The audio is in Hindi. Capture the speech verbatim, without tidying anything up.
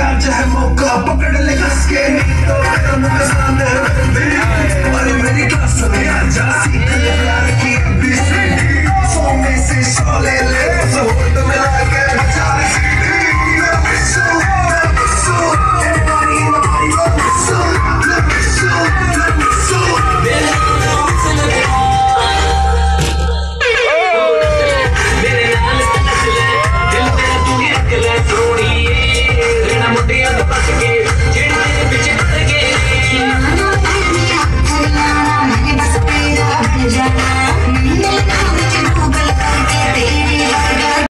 आज है मौका पकड़ ले कस के तो तेरा मुंह सामने है और मेरी क्लास में आजा सीख ले प्यार की एबीसीडी सौ में से सौ ले ले सौ होल्ड मिला के